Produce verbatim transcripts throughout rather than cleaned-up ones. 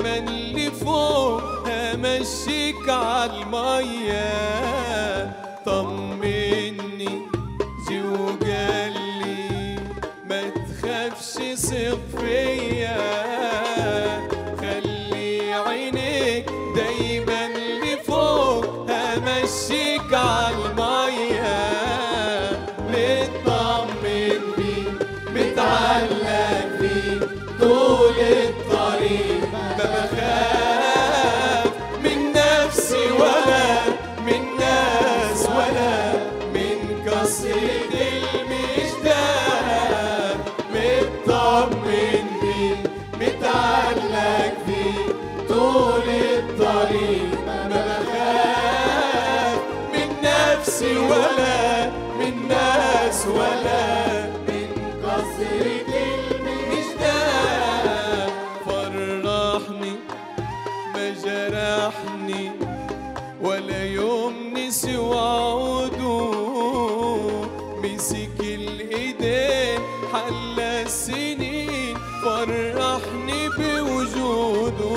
دايما لفوق همشيك عالمية. طمني جي وقالي ما تخافش ثق فيا، خلي عينيك دايما لفوق همشيك عالمية. مطمن بيك متعلق بيك طول الطريق، ما بخاف من نفسي ولا من ناس ولا من كسرة المشتاق. مطمن بيك متعلق بيك طول الطريق، ما بخاف من نفسي ولا من ناس ولا من كسرة المشتاق. فرحني ما جرحني ولا يوم نسي وعوده، مسك الايدين حل السنين فرحني بوجوده.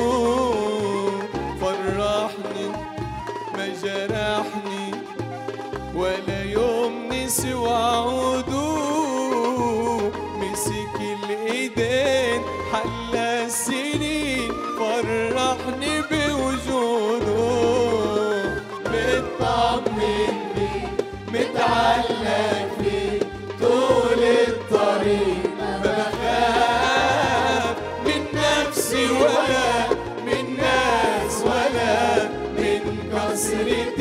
فرحني ما جرحني ولا يوم نسي وعوده، مسك الايدين حل السنين فرحني بوجوده. مطمن بيك متعلق فيك طول الطريق، ما بخاف من نفسي ولا من ناس ولا من كسرة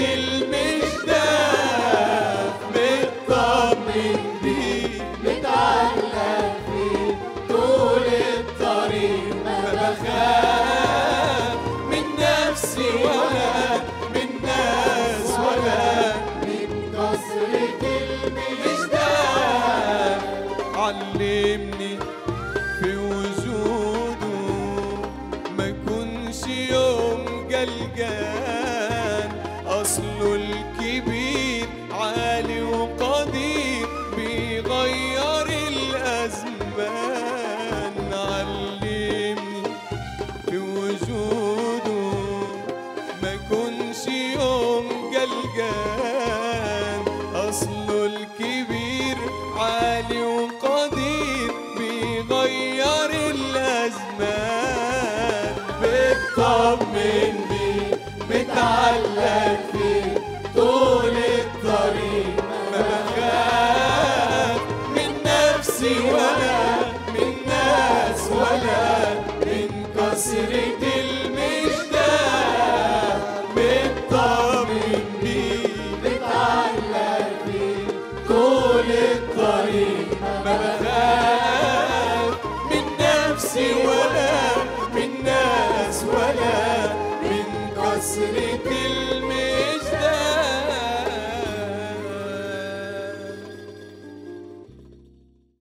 المشتاق. مطمن بيك متعلق فيك طول الطريق، ما بخاف من نفسي ولا من ناس ولا من كسرة المشتاق. علمني في وجوده ما كنش يوم قلقان، أصله الكبير عالي وقدير بيغير الأزمان. علمني في وجوده ما كنش يوم قلقان، أصله الكبير عالي وقدير بيغير الأزمان. بتطمن بيك متعلق فيك طول الطريق، ما بخاف من نفسي ولا من ناس ولا من كسرة